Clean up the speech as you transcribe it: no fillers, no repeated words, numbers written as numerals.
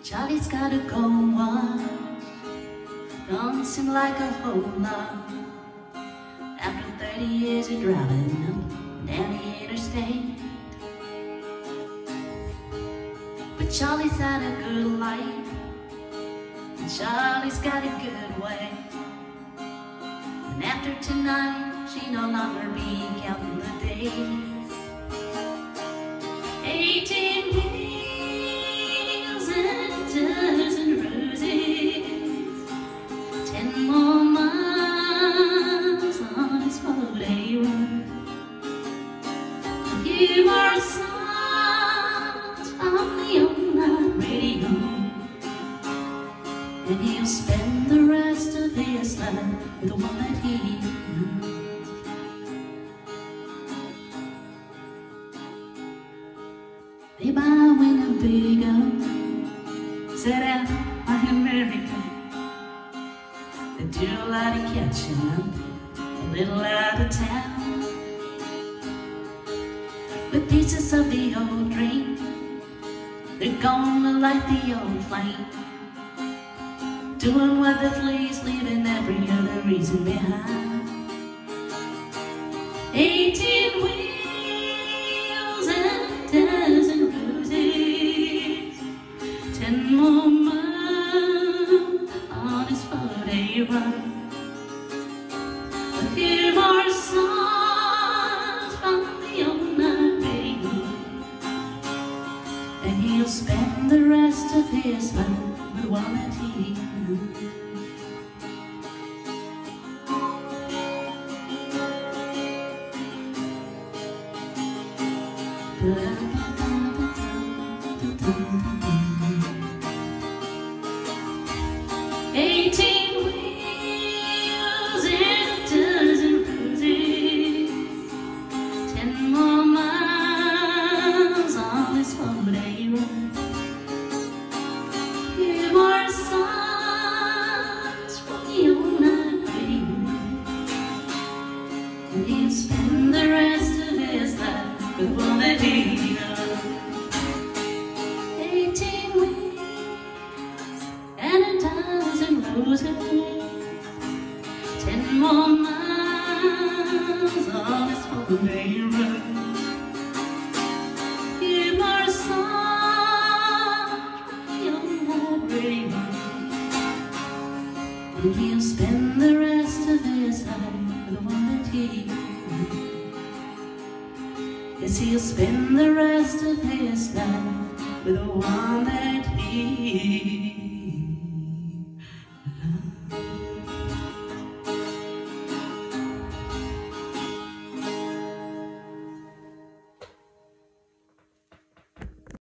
Charlie's gotta go on. Don't seem like a whole lot. After 30 years of driving up down the interstate. But Charlie's had a good life, and Charlie's got a good way. And after tonight, she no longer be counting the days. 18 wheels and a dozen roses, 10 more miles on his 4-day run. A few more songs from the all-night radio, and he'll spend the rest of his life with the one that he knows. They buy a Winnebago, set out by America. They do a lot of catching up, a little out of town, with pieces of the old dream. They're gonna light the old flame, doing what they please, leaving every other reason behind. 18 wheels and a dozen roses, 10 more miles on his 4-day run. A few more songs from the all-night radio, and he'll spend the rest of his life with one that he knows. Eighteen wheels and a dozen roses, 10 more miles on this 4-day run. Few more songs from the all-night radio, and he'll spend the rest of his life with one that he knows. 18 wheels and a dozen roses, 10 more miles on this 4-day run. Few more songs from the all-night radio, and he'll spend the rest of his life with the one that he knows. Yes, he'll spend the rest of his life with the one that he